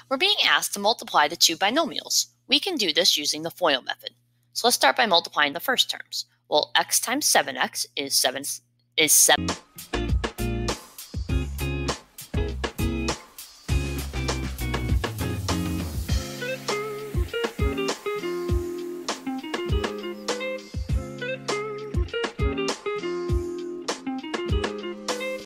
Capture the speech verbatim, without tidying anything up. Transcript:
We're being asked to multiply the two binomials. We can do this using the FOIL method. So let's start by multiplying the first terms. Well, x times seven x is seven is seven.